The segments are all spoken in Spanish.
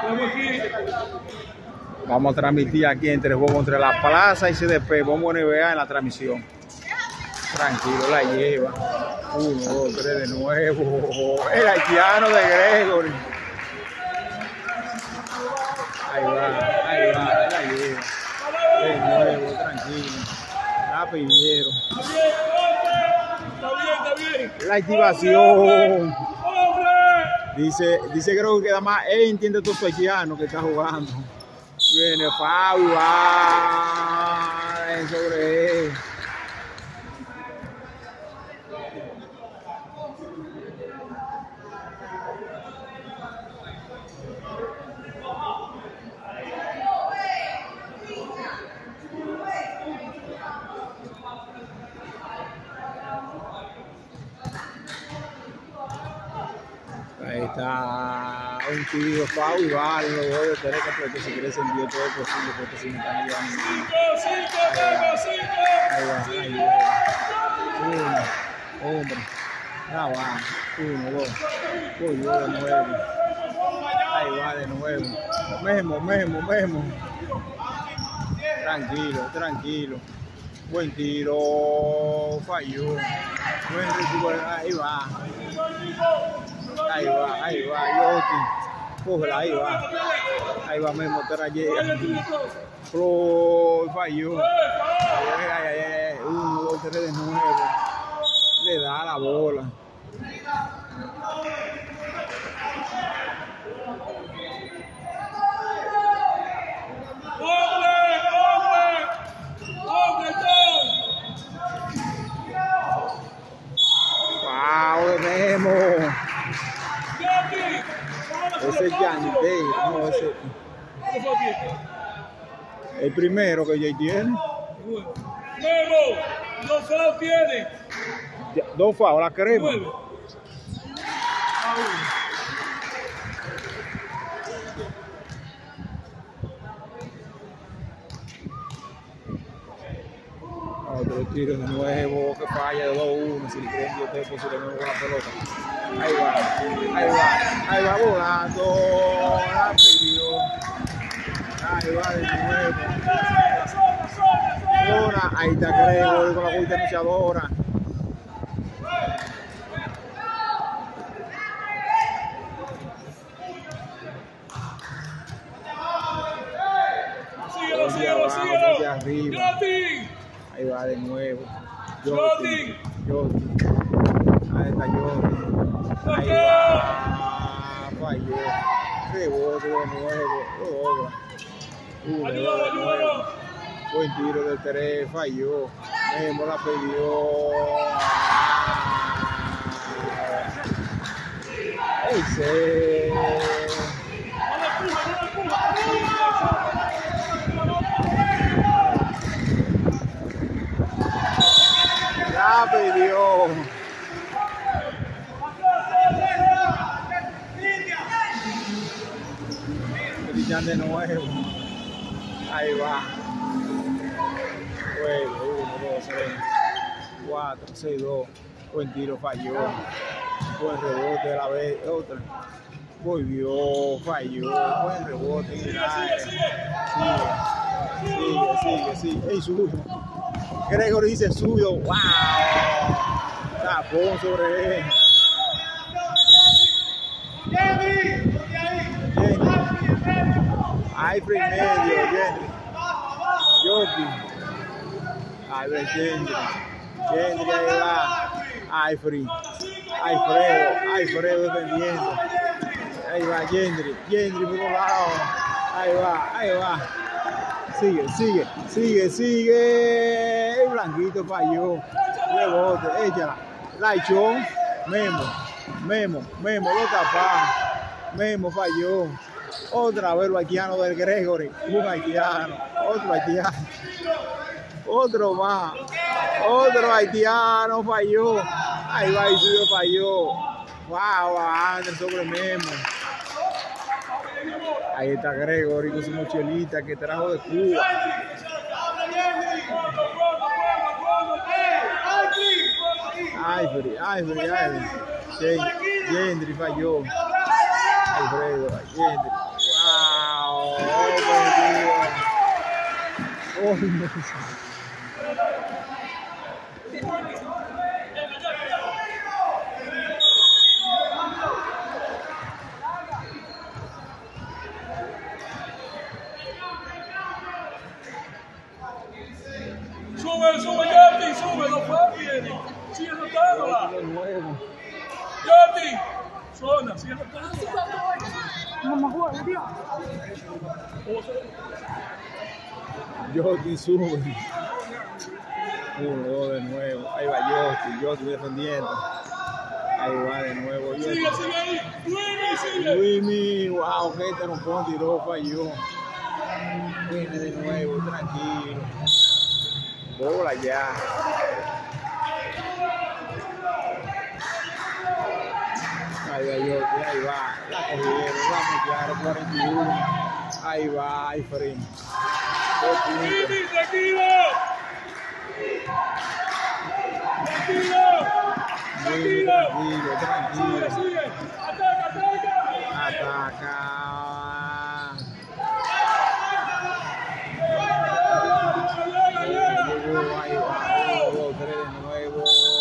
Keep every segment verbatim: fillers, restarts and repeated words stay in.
Vamos a transmitir aquí entre juego entre la Plaza y C D P. Vamos a N B A en la transmisión. Tranquilo, la lleva. Uno, dos, tres de nuevo. El haitiano de Gregory. Ahí va, ahí va, la lleva. De nuevo, tranquilo. Rapidero. La activación. Dice, dice creo que nada más él entiende todo su haitiano que está jugando. Viene Fabio, va sobre él. Ahí está un tiro, Pau y vale, lo voy a tener que apretar si quieres enviar todo posible porque si me están llevando. Ahí va, ahí va. Uno, hombre. Ah, va. Uno, dos. Voy yo de nuevo. Ahí va de nuevo. Memo, memo, memo. Tranquilo, tranquilo. Buen tiro. Falló. Buen recupero. Ahí va. Ahí va, ahí va, Yoti. Cógela, ahí va. Ahí va, Memo, te la llega. Pro, falló. Ay, ay, ay, ay. Uno, dos, tres de nuevo. Le da la bola. Wow, Memo. Ese es Yanni, no, ese. El primero que ya tiene. Memo, dos fouls tiene. Dos fouls, la queremos. Otro tiro de nuevo que falla de dos uno. Si le creen Dios te posible nuevo con la pelota. Ahí va, ahí va, ahí va volando. Rápido. Ahí va de nuevo. Ahora, ahí está Gregory con la vuelta anunciadora. Síguelo, síguelo, síguelo. Ahí va de nuevo. Joti. Joti. Ahí está Joti. Ahí va. Falló. Rebote de nuevo. Logra. Uno, de nuevo. Buen tiro del tres. Falló. Memo la perdió. Ese. La perdió. Brillan de nuevo. Ahí va. Juego. Uno, dos, tres, cuatro, seis, dos. Buen tiro, falló. Buen rebote de la vez. Otra. Volvió, falló. Buen rebote. Sigue, sigue, sigue, sigue. Ey, suyo. Gregory dice suyo. ¡Wow! Tapón sobre él. Ay, medio, Gendry. Yoki. Ahí ve Gendry. Gendry ahí va. Ay, free. Ay, Fredo. Ay, Fredo defendiendo. Ahí va Gendry. Gendry por un lado. Ahí va, ahí va. Sigue, sigue, sigue, sigue. El blanquito falló. Rebote, échala. La echó. Memo, Memo, Memo, lo tapa. Memo falló. Otra vez el haitiano del Gregory. Un haitiano. Otro haitiano. Otro más. Otro haitiano falló. Ahí va y suyo falló. Wow, Andrés sobre Memo. Ahí está Gregory con su mochilita que trajo de Cuba. Ivory, Ivory, Ivory. Gendry falló. Alfredo, Gendry. Wow. Oh, no. Sube, sube, Yati, sube, no fue bien. Sigue anotándola. Yati, zona, sigue anotándola. Mamá, juega, tío. Yoti sube. Uno, dos de nuevo. Ahí va Yoti, Yoti defendiendo. Ahí va de nuevo Yoti. Sigue, sigue ahí. Luimi, sigue. Luimi, wow, gente, no puedo tiró, falló. Viene de nuevo, tranquilo. Bola ya. Ahí va Yoti, ahí va. La cogieron, vamos claro, cuarenta y uno. Ahí va, ahí frente. Luimi, tranquilo. Tranquilo. Tranquilo, tranquilo, tranquilo. Sigue, sigue. Ataca, ataca. Ataca. Llegó, ahí va, uno, dos, tres de nuevo.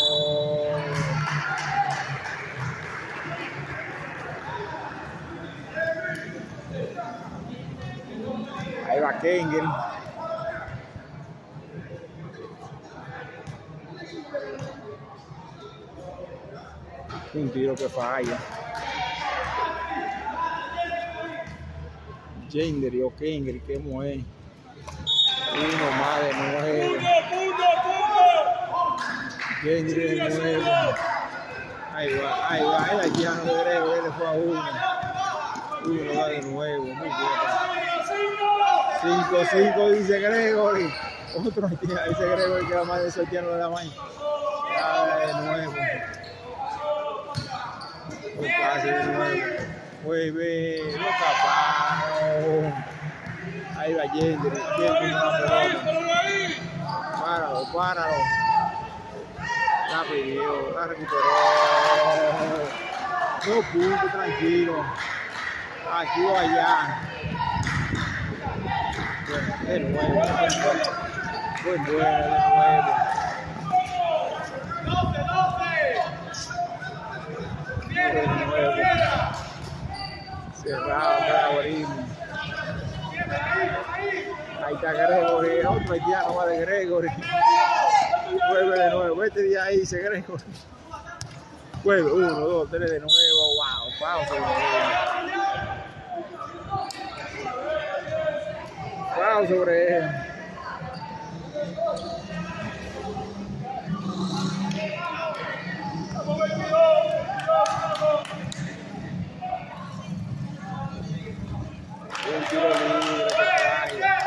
Ahí va Kengel. Un tiro que falla. Gender y O'Kengel, que mueve. Uno más de nuevo. Punto, punto, Gender de nuevo. Ahí va, ahí va. Él aquí ya no de Grego, él fue a uno. Uno va de nuevo. Muy bien. cinco cinco dice Gregory. Otro aquí, dice Gregory que la madre de Sortiano de la mañana. Ah, de nuevo. Muy fácil de nuevo. Muy bien, lo taparon. Ahí va Gender. Gender no la pelota. Páralo, páralo. La pidió, la recuperó. Dos puntos, tranquilo. Aquí o allá. Bueno, de nuevo. Buen bueno, de nuevo. De nuevo. Cerrado, bravorismo. Ahí está Gregory, otro haitiano más de Gregory. Vuelve de nuevo, este día ahí dice Gregory. Vuelve, uno, dos, tres de nuevo, wow, pausa sobre él. Pausa sobre él. Un tiro libre que falla.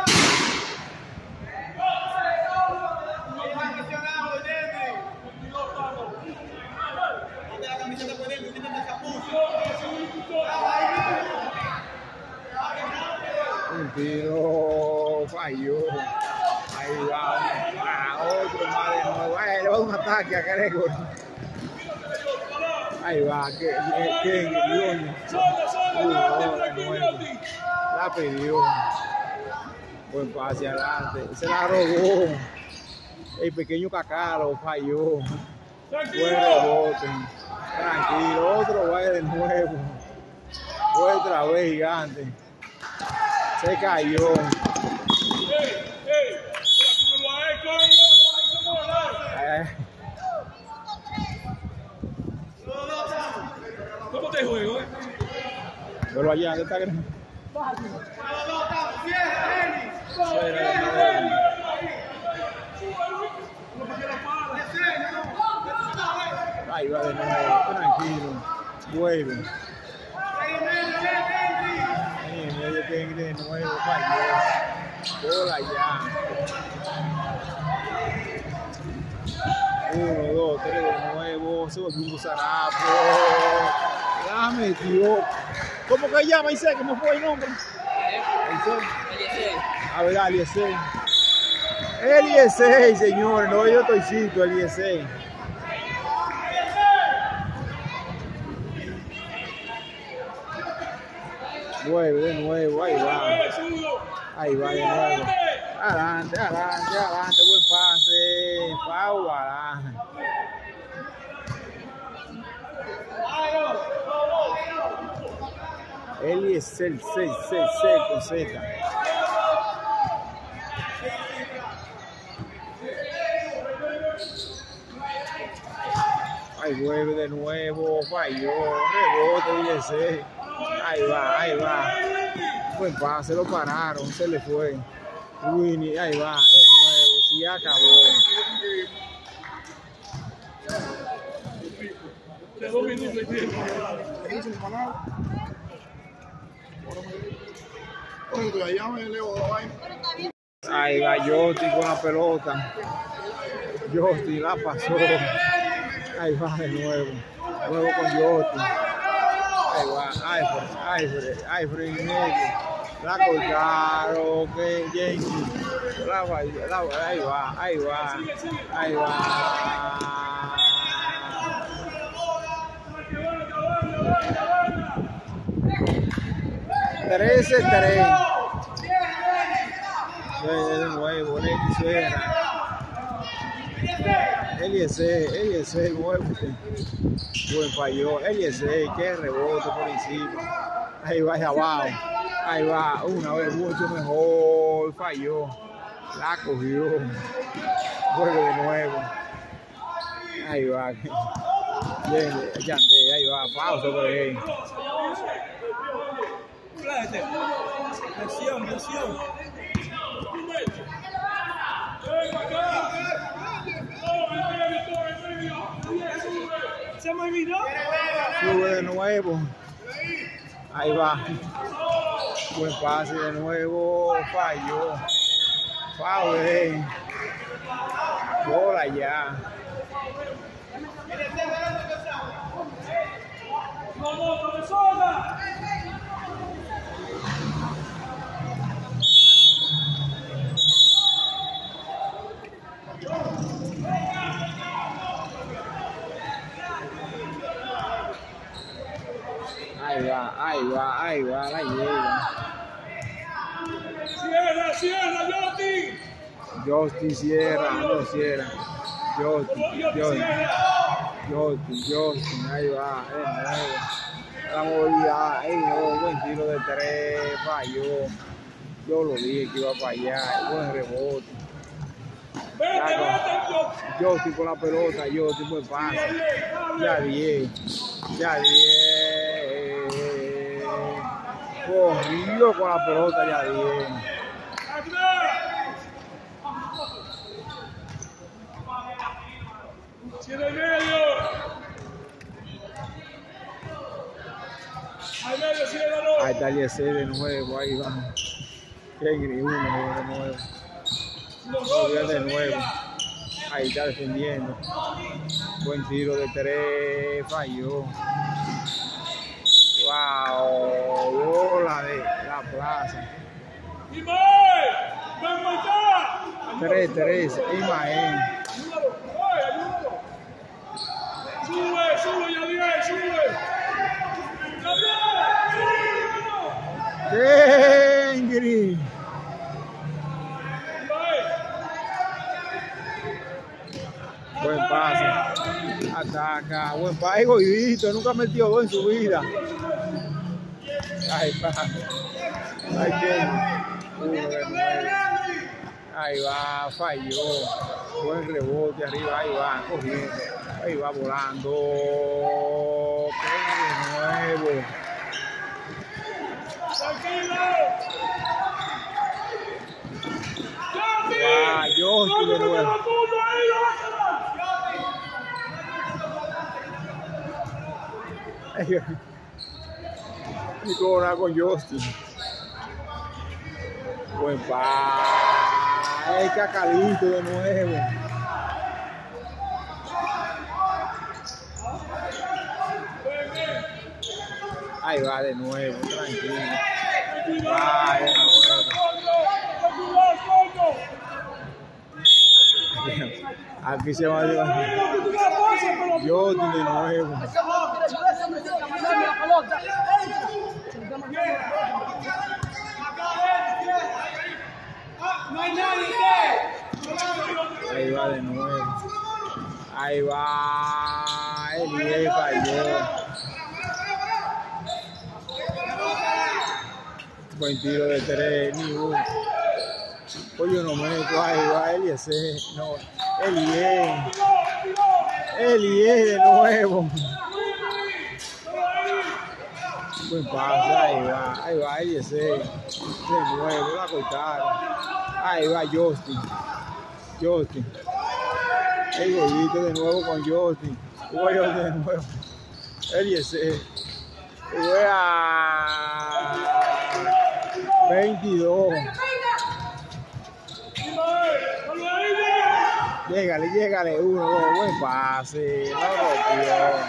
Un tiro falló. Ahí va. Ah, otro más de nuevo. Ay, le va a dar un ataque a Gregory. Ahí va, que que León. La pidió. Buen pase adelante. Se la robó. El pequeño Cacalo falló. Buen rebote. Tranquilo. Otro baile de nuevo. Fue otra vez gigante. Se cayó. Eh. ¿Cómo te juego, eh? Pero allá, ¿dónde está Gregory? Ahí va de nuevo, tranquilo. Vuelve. Ahí en medio que de nuevo, falló. Bola ya. Uno, dos, tres de nuevo. Se volvió un zarapo. La metió. ¿Cómo que llama? Dice, ¿cómo fue el nombre? A ver, Eliezer. Eliezer, señor. No, yo estoy cito, Eliezer. Vuelve de nuevo, ahí va. Ahí va de nuevo. Adelante, adelante, adelante, buen pase. Foul, adelante. Eliezer, seis, seis, seis con Z. Ahí vuelve de nuevo, falló, rebote, Eliezer. Ahí va, ahí va. Buen pase, lo pararon, se le fue. Winnie, ahí va, de nuevo, sí acabó. Ahí va Yosti con la pelota. Yosti la pasó. Ahí va de nuevo. Nuevo con Yosti. Ahí va, Alfred, Alfred, Alfred en medio. La cortaron, que Jenny. La, la, ahí va, ahí va, ahí va. trece tres. De nuevo, Lenny Sierra. Eliezer, Eliezer, muévete. Buen falló. Eliezer, qué rebote por encima. Ahí va, ahí abajo. Ahí va, una vez mucho mejor. Falló. La cogió. Vuelve de nuevo. Ahí va. Bien, Yandé, ahí va. Pausa por ahí. Presión, presión. Sube de nuevo. Ahí va. Buen pase de nuevo. Falló. Foul. Eh. Bola ya. ¡Vamos, profesora! Ahí va, ahí va, ahí va, la llega. ¡Cierra, cierra, Yosti! Yosti cierra, no cierra. Yosti, Yosti, Yosti, Yosti, ahí va, de nuevo. La movilidad, ahí no, buen tiro de tres, falló. Yo lo dije que iba para allá, buen rebote. ¡Vete, vete! Yosti con la pelota, Yosti buen pase. Ya diez, ya diez. Corrió con la pelota, ya diez. ¡Cierra el medio! ¡Al medio, ciérralo! Ahí está Eliezer de nuevo, ahí va. Kegri, uno de nuevo. Subió de nuevo. Ahí está defendiendo. Buen tiro de tres, falló. Wow, bola de la plaza. ¡Imael! ¡Ven para acá! tres tres, Imael. ¡Ayúdalo! ¡Ay, ayúdalo! ¡Sube, sube, Yadiel, sube! ¡Yadiel! Kegri. Buen pase. Ataca. Buen pase. Goidito. Nunca metió dos en su vida. Ahí va. Ahí tiene. Uno de nueve. Ahí va. Falló. Buen rebote arriba. Ahí va. Cogiendo. Ahí va volando. De nuevo. Va. Yosti de nuevo. Y con con Yosti. Buen pase. El Cacalito de nuevo. Ahí va de nuevo, tranquilo. Va de nuevo. Aquí se va a llevar. Yosti de nuevo. No hay nadie. Ahí va. Elie falló. Buen tiro de tres, ni uno. Pollo no meto, ahí va Eliezer. No, Elie. Elie de nuevo. Buen pase, ahí va, ahí va Eliezer. De nuevo, la cortaron. Ahí va Justin. Justin. El golito de nuevo con Justin. Pollo de nuevo. Eliezer. veintidós. Llegale, llegale, uno, dos, buen pase, no rompió.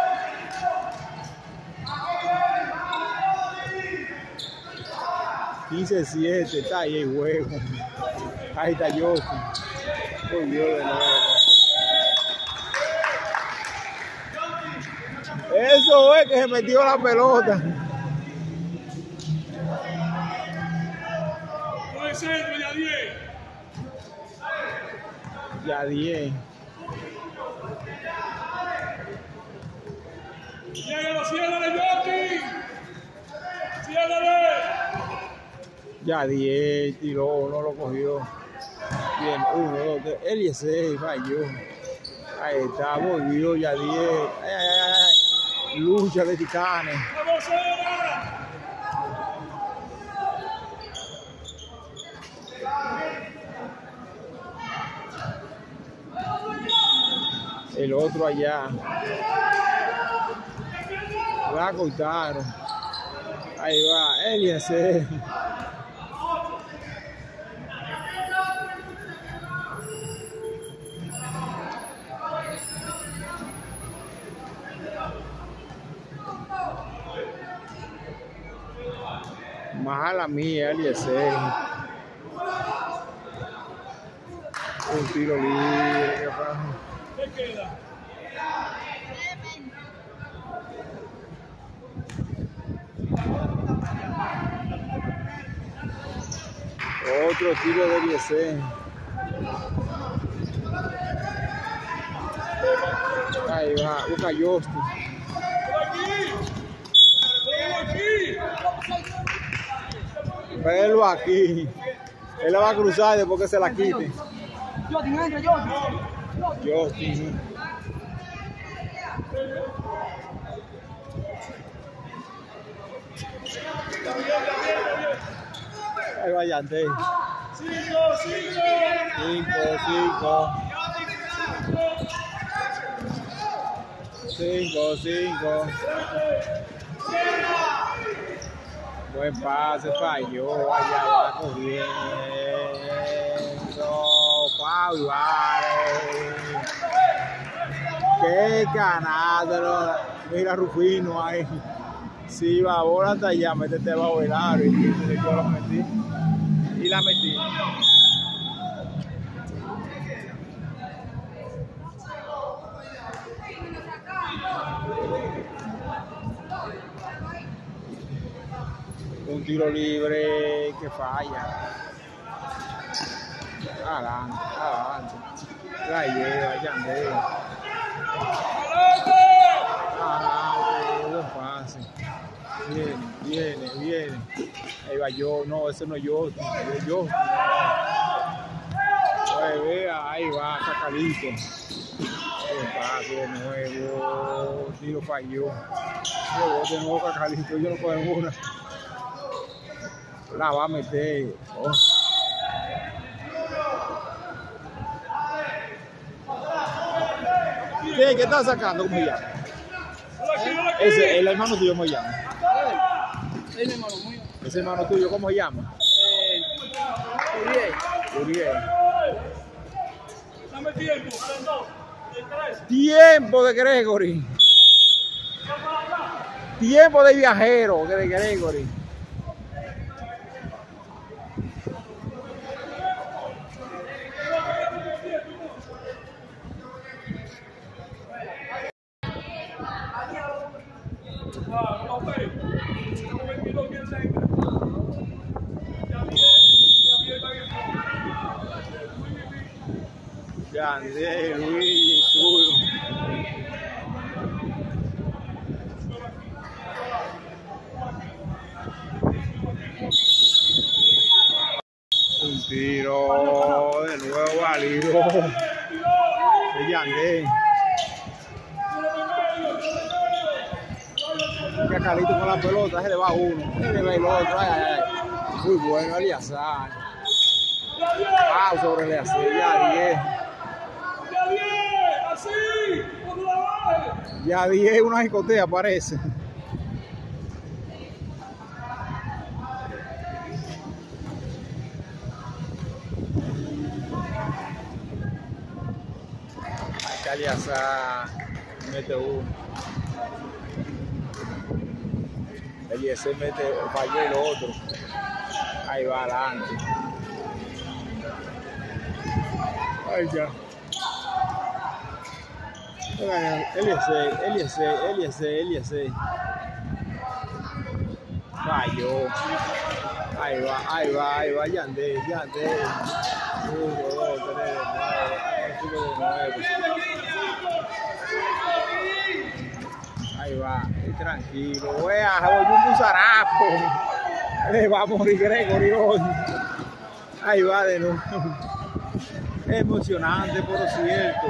quince siete, está ahí el juego. Ahí está Justin. Volvió de nuevo. Eso es que se metió la pelota. Ya diez. Ciégalo, ciégale, Jockey. Ciégale. Ya diez, tiró, no lo cogió. Bien, uno, dos, tres. Eliezer falló. Ahí está, volvió ya diez. Ay, ay, ay, ay. Lucha de titanes. El otro allá. La cortaron. Ahí va, Eliezer. Más a la mía, Eliezer. Un tiro libre. ¿Qué queda? Otro tiro de Eliezer. Ahí va, busca Justin. Velo aquí. Él la va a cruzar después que se la quite. Justin, entra, Justin. Justin. Ahí va Yandel. Cinco, cinco. Cinco, cinco. Cinco, cinco. Buen pase, falló. Allá va corriendo. Pau Vale. Qué canadro. Mira Rufino ahí. Si va ahora hasta allá, métete bajo el aro. Y yo la metí. Y la metí. Un tiro libre que falla. Adelante, adelante. La lleva, Yandel. Adelante, buen pase. Viene, viene, viene. Ahí va yo, no, ese no es yo, es yo. Pues vea, ahí va, Cacalito. Buen pase de nuevo. Tiro falló. Yo de nuevo Cacalito, yo no cojo una. La va a meter. Oh. ¿Qué, ¿Qué está sacando? ¿Cómo se llama? Ese, el hermano tuyo, ¿cómo se llama? Es mi hermano mío. Ese hermano tuyo, ¿cómo se llama? Eh, Uriel. Uriel. Dame tiempo. Tiempo de Gregory. Tiempo de viajero de Gregory. Yandel, Luis, Suyo. tiro de nuevo válido. De Yandel. Que Carlito con la pelota, se le va uno, se le va el otro. Ay, ay, ay. Muy bueno, Eliazar. Ah, sobre Eliazar, ya diez. Ya diez, una jicotea parece. Eliazar mete uno. Eliazar mete, falló el otro. Ahí va adelante. Ay, ya. Eliazar, Eliazar, Eliazar, Eliazar. Falló. Ahí va, ahí va, ahí va, Yandel, Yandel. Uno, dos, tres, nueve. Ahí va, tranquilo. Wea, se volvió un zarapo. Le va a morir Gregory hoy. Ahí va de nuevo. Es emocionante, por cierto.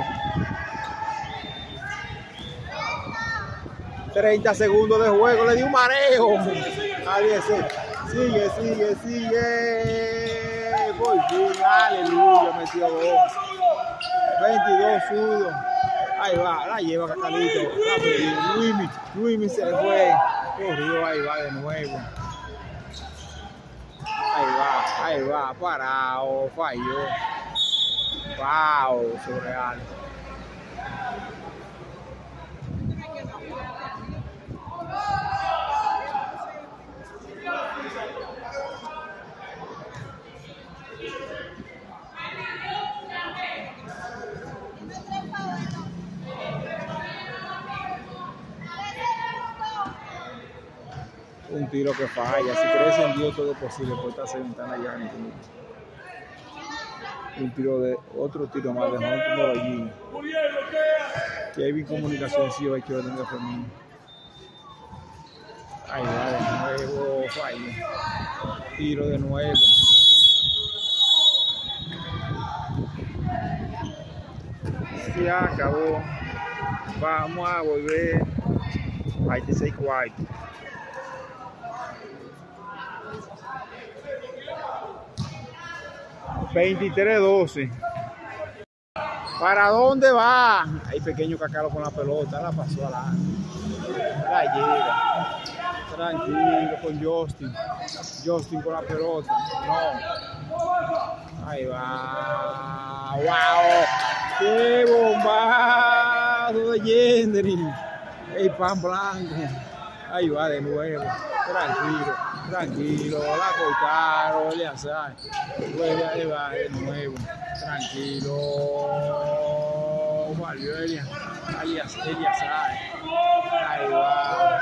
treinta segundos de juego, le dio un mareo. Aliese. Sigue, sigue, sigue. Por fin, aleluya, metió dos. veintidós zurdos. Ahí va, la lleva Cacalito. Luismi, Luismi se le fue. Corrió, ahí va de nuevo. Ahí va, ahí va, parado, falló. Wow, surreal. Un tiro que falla, si crees en Dios todo es posible, por esta ventana ya en un tiro de otro tiro más de Monte Nueva que hay bien comunicación, sí, hay que orden de Fermín. Ahí va de nuevo, falla. Tiro de nuevo. Se acabó. Vamos a volver. veintiséis cuartos. veintitrés doce. ¿Para dónde va? Hay pequeño Cacalo con la pelota, la pasó a la, la llega. Tranquilo con Justin. Justin con la pelota. No. Ahí va. ¡Wow! ¡Qué bombazo de Yendri! El pan blanco. Ahí va de nuevo. Tranquilo. Tranquilo, la cortaron, Eliazar. Vuelve ahí va de nuevo. Tranquilo. Volvió Eliazar. Eliazar. Ahí va.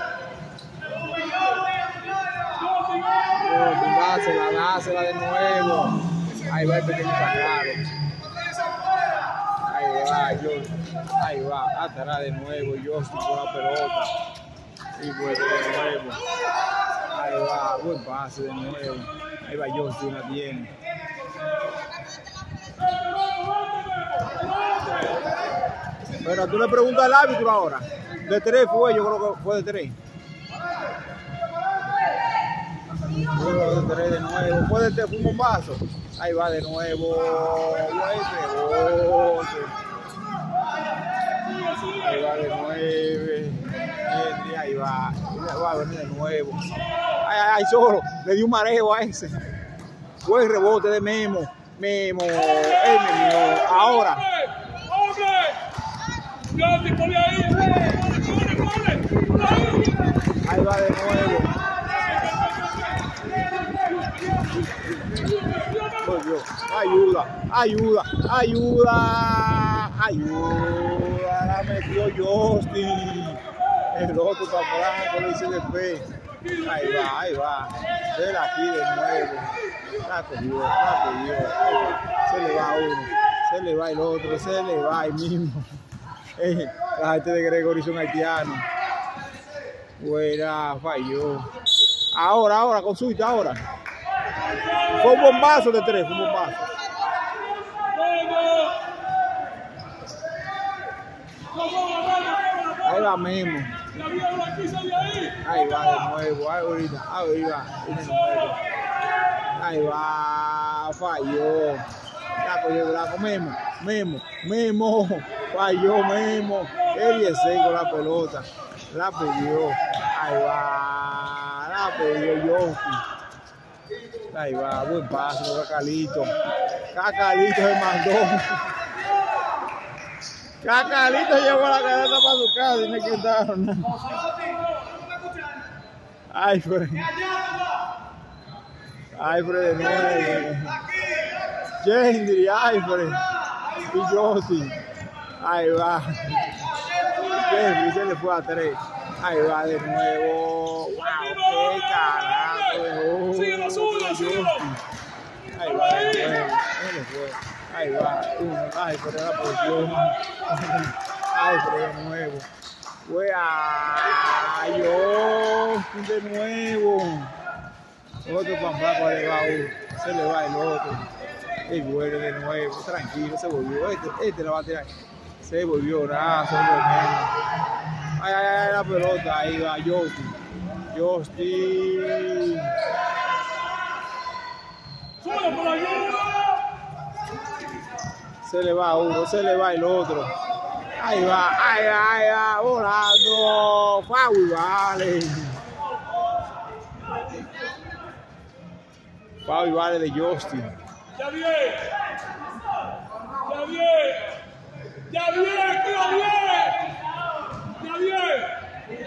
Dásela, dásela de nuevo. Ahí va el pequeño Cacalo. Ahí va, yo. Ahí va, atrás de nuevo. Justin con la pelota. Y vuelve de nuevo. Ahí va, buen pase de nuevo. Ahí va Justin, la tiene. Pero tú le preguntas al árbitro ahora. De tres fue, yo creo que fue de tres. Luego de tres de nuevo. Fue de tres, fue un bombazo. Ahí va de nuevo. Buen rebote. Ahí va de nueve. Ahí va. Va a venir de nuevo. Ay, ay, ay, solo. Le dio un mareo a ese. Buen rebote de Memo. Memo. El Memo. Ahora. Ahí va de nuevo. Ayuda, ayuda, ayuda, ayuda. La metió Justin. El otro está blanco, le dice después. Ahí va, ahí va. Ven aquí de nuevo. La cogió, la cogió. Se le va uno, se le va el otro, se le va el mismo. Eh, la gente de Gregory son haitianos. Buena, falló. Ahora, ahora, consulta ahora. Fue un bombazo de tres, fue un bombazo. Ahí va Memo. Ahí va de nuevo, ahí ahorita, ahí va, de nuevo. Ahí va, falló. La cogió Blanco, Memo, Memo, Memo, falló Memo. Eliezer con la pelota, la pidió. Ahí va, la pidió Yoski. Ahí va, buen paso, Cacalito. Cacalito se mandó. Cacalito llevó la cadena para su casa y no quitaron nada. Ay, Fred. Ay, Fred de nuevo. Gendry, ay, Fred. Y Josi. Ahí va. Gendry se le fue a tres. Ahí va de nuevo. Wow, qué carajo. Síguelo, súbelo, síguelo. Ahí va de nuevo. Se le fue. Ahí va. Uno. Ay, Fred la posición. Ay, Fred de nuevo. Fue a yo de nuevo. Otro pamplaco le va uno. Se le va el otro. Y vuelve de nuevo. Tranquilo, se volvió. Este, este la va a tirar. Se volvió nada, se volvió menos. Ay, ay, ay, la pelota. Ahí va Josti. Josti. Se le va uno, se le va el otro. Ahí va, ahí va, ahí va, volando. Foul, vale. Foul, vale de Justin. Ya bien. Ya bien. Ya bien, queda bien. Ya bien.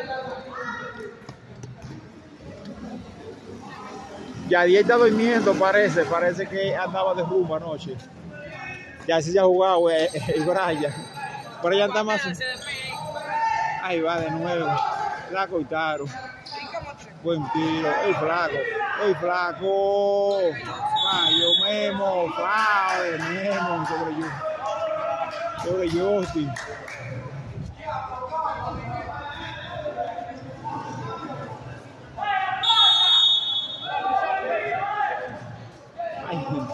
Yadier está durmiendo, parece. Parece que andaba de rumbo anoche. Ya sí se ha jugado el, el Brian. Pero ya está más. Ahí va de nuevo. La cortaron. Buen tiro. El flaco. El flaco. Fallo Memo. Fallo de Memo sobre yo. Sobre Justin. Ay.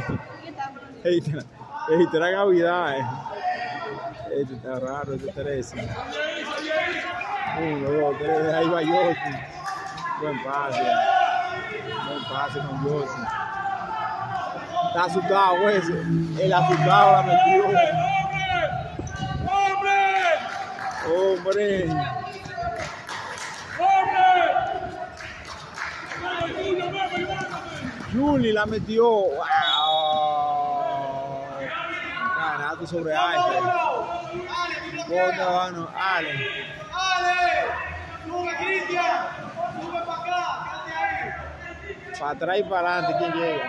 Este era Navidad, eh. Este está raro, este Teresa. Uno, dos, tres, ahí va Justin. Buen pase. Buen pase con Justin. Está asustado ese. El asustado la metió. ¡Hombre! ¡Hombre! Juli la metió. ¡Wow! Ganato sobre Alfred. ¿Dónde van? Ale. Ale. Sube, Cristian. Sube para acá. Quédate ahí. Para atrás y para adelante, ¿quién llega?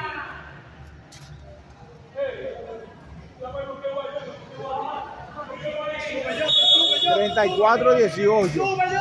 treinta y cuatro a dieciocho.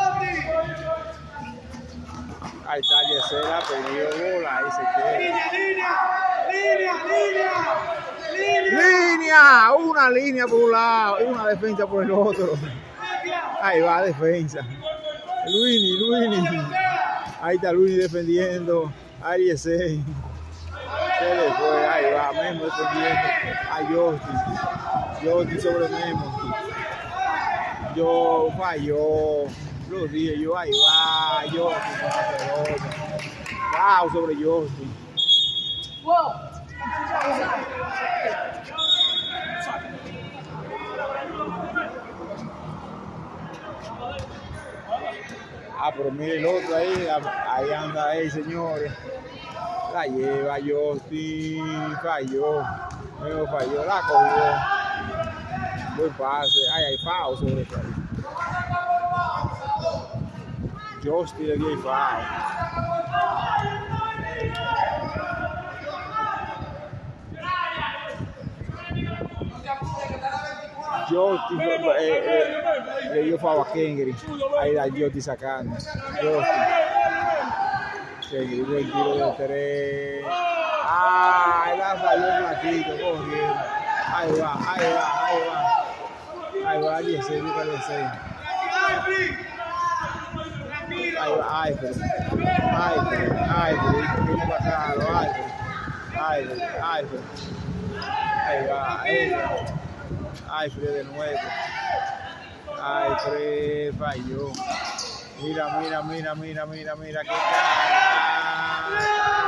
Ahí está Yesera, perdió bola, ahí se queda. Línea, línea, línea, línea, Línea, una línea por un lado y una defensa por el otro. Ahí va defensa. Luini, Luini. Ahí está Luini defendiendo. Ahí ese. Se le fue, ahí va Memo defendiendo a Josti. Josti sobre Memo. Yo falló. Lo dije yo, ahí va Josti con la pelota. Wow, sobre Josti. Wow. Ah, pero mire el otro ahí, ahí anda ahí, señores. La lleva Justin, falló, luego falló, la cogió. Buen pase, ay, hay foul sobre eso ahí. Justin le dio el foul. Justin eh, eh, le dio foul a Kengri. Ahí la Justin sacando. Justin. Kengri, buen tiro de tres. Ah, ahí la falló el platito, corriendo. Ahí va, ahí va, ahí va. Ahí va, dieciséis, busca dieciséis. Ahí va, ay, pero. Ay, pero, ay, pero, viene para acá, ay, pero. Alfred, Alfred. Ahí va, Alfred. Alfred de nuevo. Alfred falló. Mira, mira, mira, mira, mira, mira qué cara.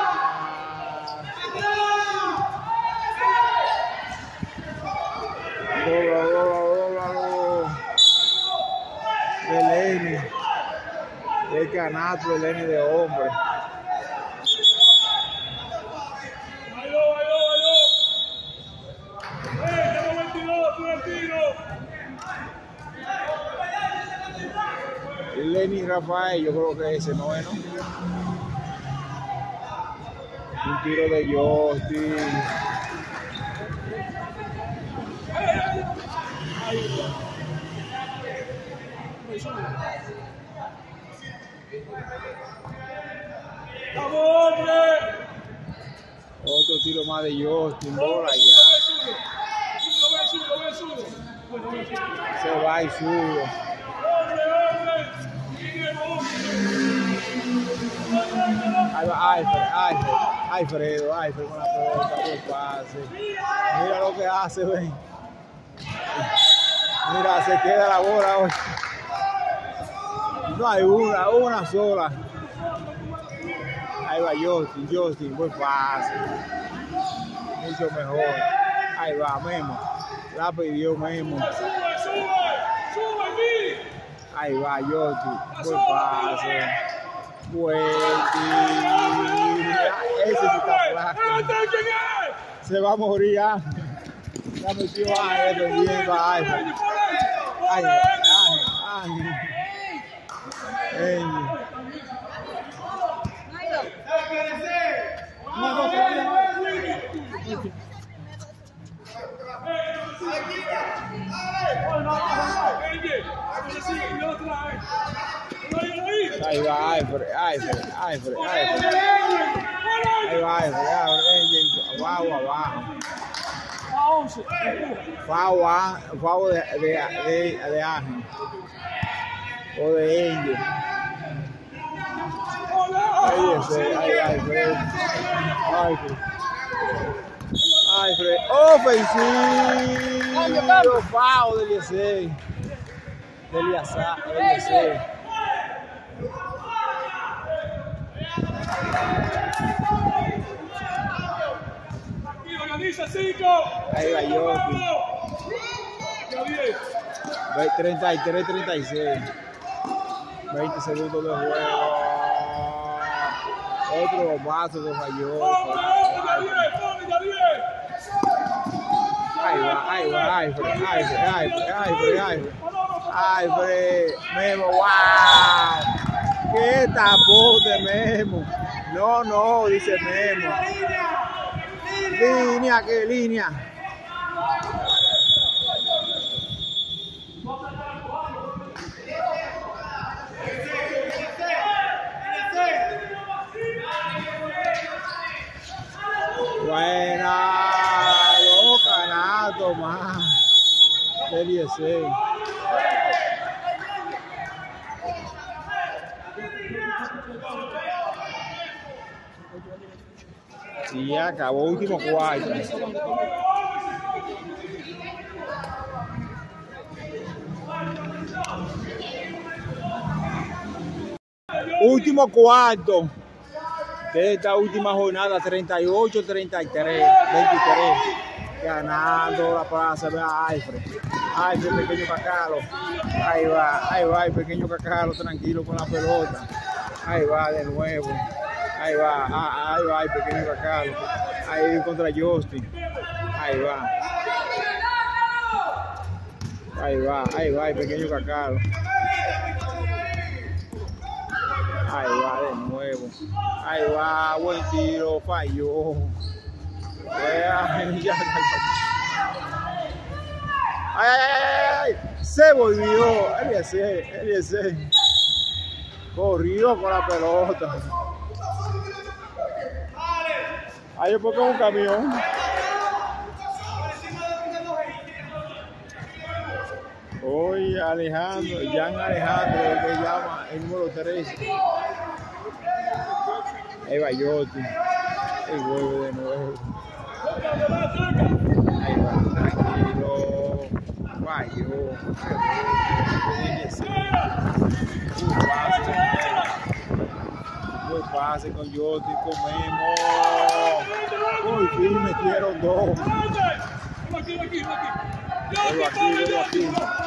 Dobla, dobla, dobla. De Lenny. El canasto de Lenny de hombre. Lenny Rafael, yo creo que ese no es, ¿no? Un tiro de Justin. Otro tiro más de Justin, bola ya. Se va y sube. Ahí va Alfred, Alfred, Alfredo, Alfred con la pelota, buen pase. Mira lo que hace, ven. Mira, se queda la bola hoy. No hay una, una sola. Ahí va Justin, Justin, buen pase. Mucho mejor. Ahí va Memo. La pidió Memo. Ahí va Justin, buen pase. Fuerte. Ese sí está flaco. Se va a morir ya. Ya metió a él defendiendo a Ángel. Ángel, Ángel, Ángel. Ahí va Alfred, Alfred, Alfred, Alfred. Ahí va Alfred, Alfred, abajo, abajo. Fao, Fao de, de, de, de Ángel. O de Angel. Ahí ese, ahí Alfred. Alfred. Alfred, ofensivo. Fao del Eliezer. Del Eliezer. Ahí va Yoki. treinta y tres, treinta y seis. veinte segundos de juego. Otro vaso de falló. Ahí va, ahí va, Alfred, Alfred, Alfred, Alfred, Alfred. Alfred, Memo, wow. Qué tapón de Memo. No, no, dice Memo. Línea, qué línea. Buena, dos canastos más. Eliezer. Y ya acabó, último cuarto. Último cuarto de esta última jornada, treinta y ocho, treinta y tres, veintitrés. Ganando la plaza, ve a Alfred. Alfred, pequeño Cacalo. Ahí va, ahí va el pequeño Cacalo, tranquilo con la pelota. Ahí va de nuevo. Ahí va, ah, ahí va el pequeño Cacalo. Ahí contra Justin. Ahí va. Ahí va, ahí va el pequeño Cacalo. Ahí va de nuevo. Ahí va, buen tiro, falló. Ay, ay, ay, ay, se volvió. Eliezer, Eliezer. Corrió con la pelota. Ahí es porque es un camión. Hoy Alejandro, Jan Alejandro, el que llama el número tres. Ahí va Yoti. Y vuelve de nuevo. Ahí va, tranquilo. Falló. Un pase. Un pase con Yoti, con Memo. Por fin metieron dos. Aquí, aquí, aquí. Velo aquí, velo aquí.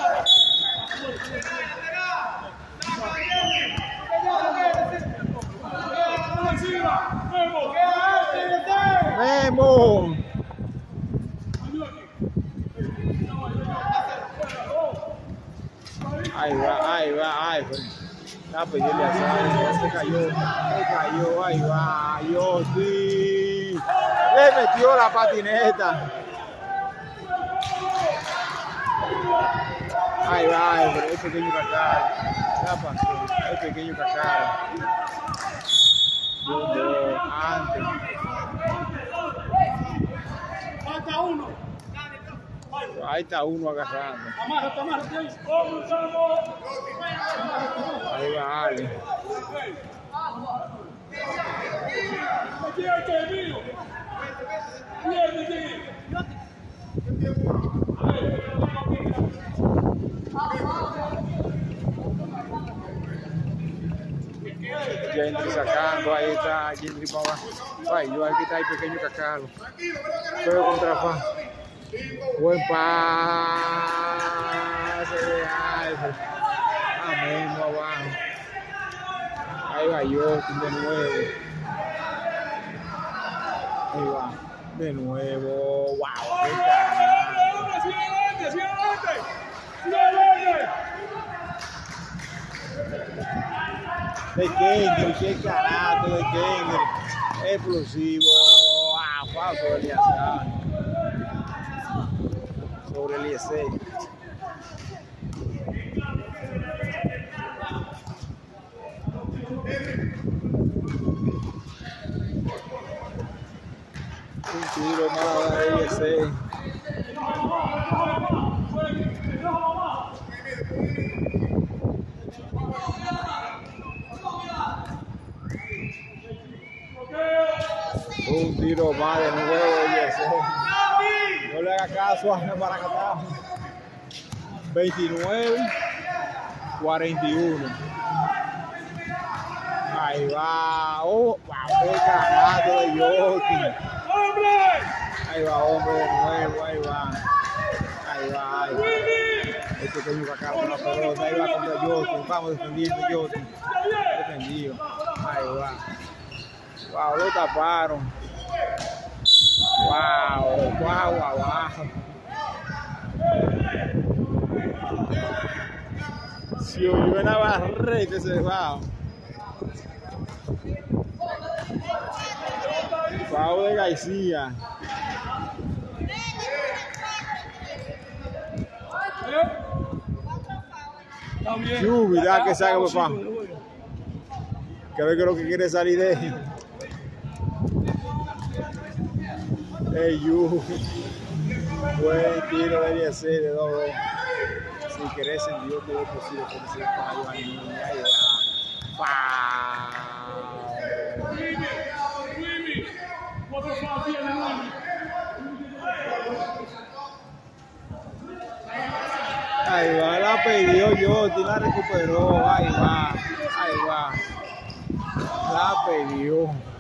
Memo. Ahí va, ahí va, ahí va. La pedirle a Sárez, se cayó, se cayó, ahí va, Yoti. Le metió la patineta. Ahí va, el pequeño Cacaro. Ya pasó, el pequeño Cacaro. Jumbo, antes. Falta uno. Ahí está uno agarrando. Amárrate, amárrate ahí. Vamos, Ahí va Ale. aquí hay que mío. Bien, bien. Gentry sacando, ahí está Gentry para abajo. Falló, aquí está el pequeño Cacaro. Pero contra Fa. Buen pase de Alfred. A Memo abajo. Ahí va Yoti de nuevo. Ahí va. De nuevo. Wow, qué carajo. Sigue adelante, sigue adelante. Sigue adelante. De Kendrick, qué carajo de Kendrick. Explosivo. Ah, wow, sobre Eliezer. Sobre Eliezer. Un tiro malo de Eliezer. Un tiro más de nuevo, Eliezer. No le haga caso a Maracatá. veintinueve cuarenta y uno. Ahí va. Oh, wow, qué carajo de Yoti. Ahí va, hombre, de nuevo. Ahí va. Ahí va. Ahí va. El pequeño Cacaro con la pelota. Ahí va contra Yoti. Vamos defendiendo Yoti. Defendido. Ahí va. Wow, lo taparon. Wow, wow, wow, wow. Si oyó una barreta ese bajo. Wow de García. Yubi, da que salga, papá. Que ve que lo que quiere salir de él. Hey, Yubi. Buen tiro de Eliezer de dos dos. Si querés en Dios todo es posible, como si para ayudar a niña. Ahí va. Ahí va, la pidió Yoti, la recuperó. Ahí va, ahí va. La pidió.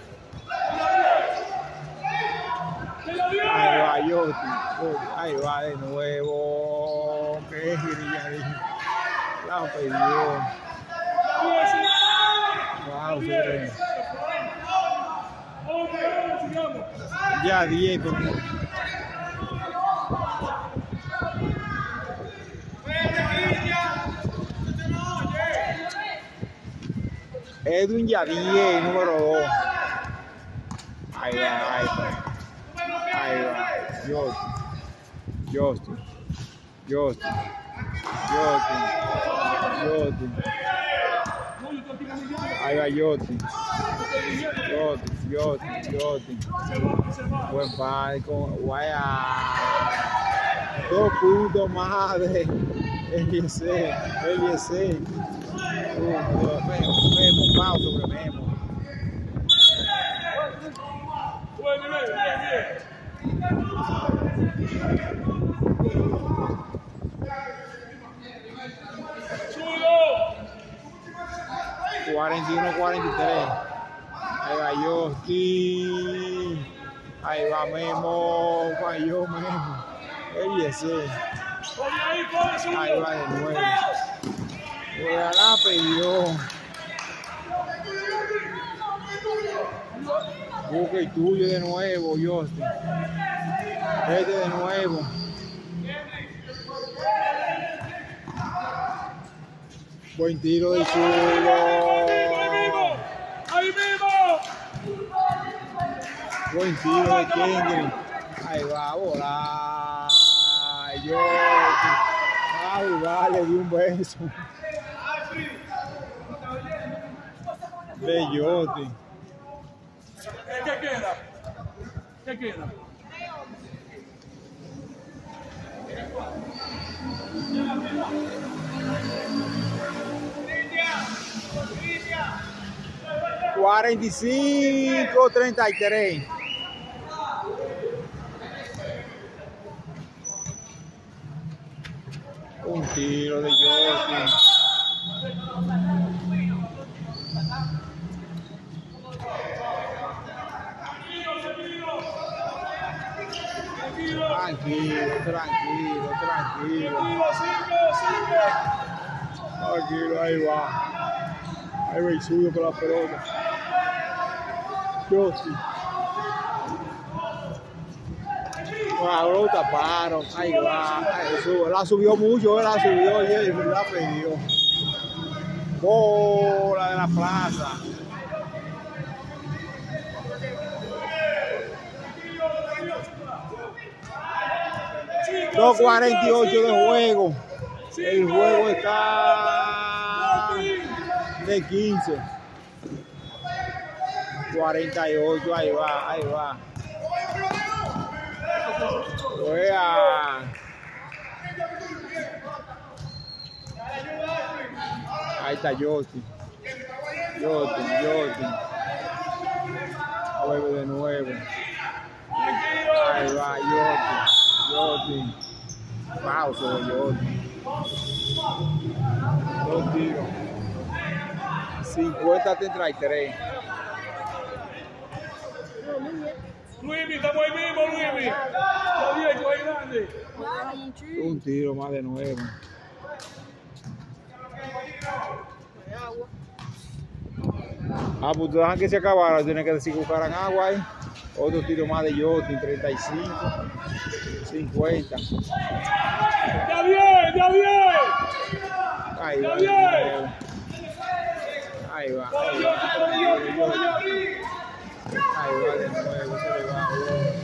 Ahí va Yoti, ahí va de nuevo. Qué girilladilla. La pidió. Wow, sobre. Ya diez. Edwin Yadier, número dos. Ahí va, ahí va. Ahí va. Yoti. Yoti. Yoti. Yoti. Yoti. Ahí va Yoti. Yoti. Yoti. Yoti. Buen padre con Guaya. Dos puntos más de Eliezer. Eliezer. Memo, Memo, Pau sobre Memo. cuarenta y uno cuarenta y tres. Ahí va Justin. Ahí va Memo. Falló Memo. El ese. Ahí va de nuevo. La perdió. Busca el tuyo de nuevo, Justin. Este de nuevo. Buen tiro de chulo. ¡Ahí mismo! Buen tiro de Kendrick. Ahí va a volar. Justin. Ay, va, le di un beso. De Justin. ¿Qué queda? ¿Qué queda? cuarenta y cinco treinta y tres. Un tiro de Justin. Tranquilo, tranquilo, tranquilo. Tranquilo, ahí va. Ahí va el suyo con la pelota. Justin. Wow, lo taparon. Ahí va. Ahí sube. La subió mucho, la subió y él la perdió. Bola de la plaza. dos cuarenta y ocho de juego. El juego está de quince. cuarenta y ocho, ahí va, ahí va. Juega. Ahí está Justin. Justin, Justin. Juego de nuevo. Ahí va Justin. Justin. Pausa de Justin. Dos tiros. cincuenta treinta y tres. Luismi, estamos ahí mismo, Luismi. Está bien, ahí grande. Un tiro más de nuevo. Ah, pues dejan que se acabara, tiene que decir que buscaran agua ahí. Otro tiro más de Justin, treinta y cinco, cincuenta. ¡Ya bien, ya bien! Ahí va de nuevo. Ahí va. Ahí va, ahí va de nuevo, se le va.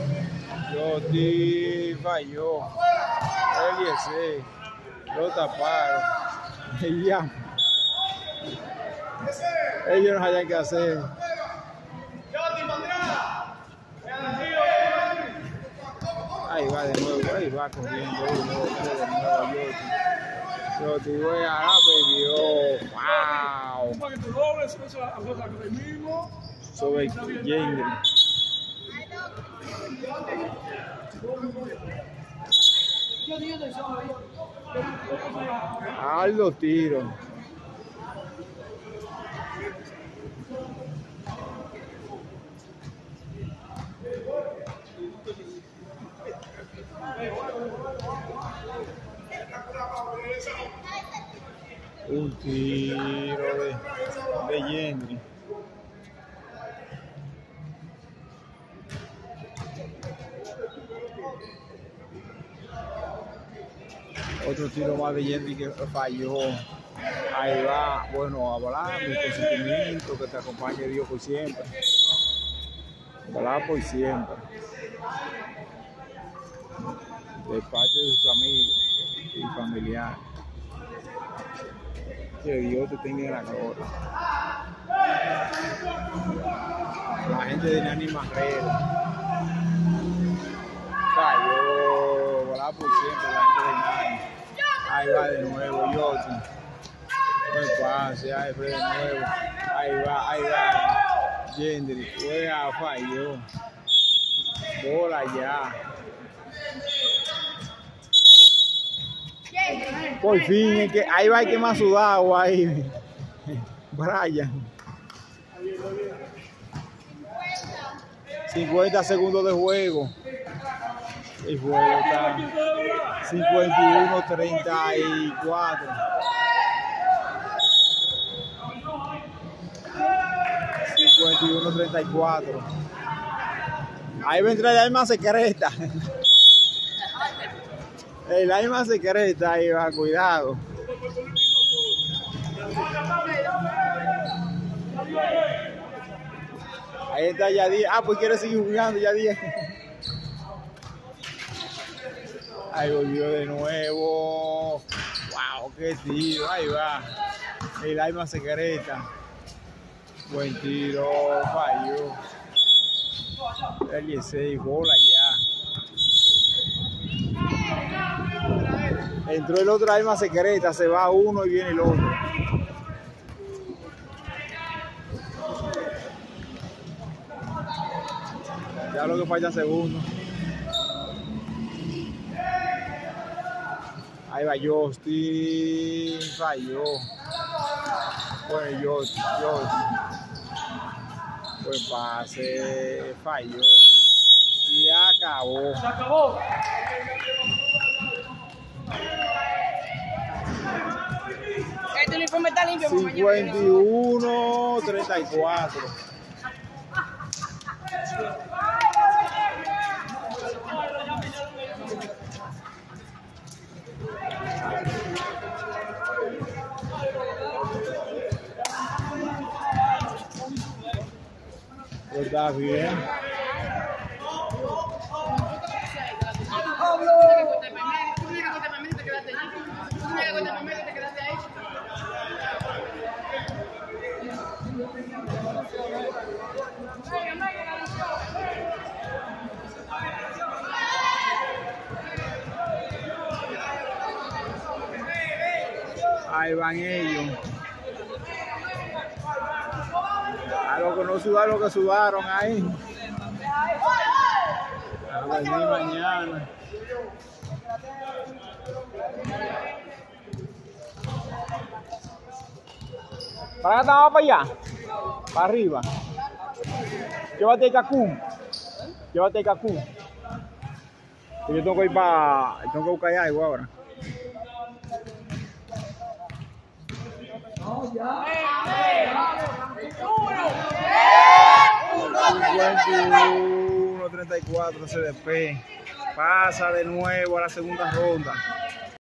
Justin falló. El ese. Lo taparon. Ya. Ellos no saben qué hacer. Ahí va de nuevo, ahí va corriendo, de nuevo, de nuevo, Justin. Justin, ah, perdió. Wow. Para que te dobles, eso a cosa que mismo. Sobre Kendrick. Aldo tiro. Un tiro de, de Kendrick. Otro tiro más de Kendrick que falló. Ahí va. Bueno, hablar mi consentimiento, que te acompañe Dios por siempre. Hablar por siempre. De parte de sus amigos y familiares. Que Dios te tenga en la gloria. La gente de Nani Marrero. Cayó, volá por siempre la gente de Nani. Ahí va de nuevo, Justin. Buen pase, ahí fue de nuevo. Ahí va, ahí va. Kendrick, juega, falló. Bola ya. Por fin, es que ahí va el que más sudado ahí. Brian. cincuenta segundos de juego. El juego está cincuenta y uno a treinta y cuatro. cincuenta y uno a treinta y cuatro. Ahí va a entrar el alma secreta. El alma secreta ahí va, cuidado. Ahí está Yadier. Ah, pues quiere seguir jugando Yadier. Ahí volvió de nuevo. Wow, qué tiro. Ahí va. El alma secreta. Buen tiro. Falló. El dieciséis, bola ya. Entró el otro alma secreta. Se va uno y viene el otro. Ya lo que falta segundo. Ahí va Justin, falló. Bueno, Justin, Justin. Buen pase, falló. Y acabó. Se acabó. Este uniforme está limpio, cincuenta y uno a treinta y cuatro. Está bien. Ahí van ellos. A lo que no sudaron, lo que sudaron ahí. A dormir mañana. ¿Para acá estaba para allá? Para arriba. Llévate el cacún. Llévate el cacún. Yo tengo que ir para. Tengo que buscar algo ahora. cincuenta y uno a treinta y cuatro C D P. Pasa de nuevo a la segunda ronda.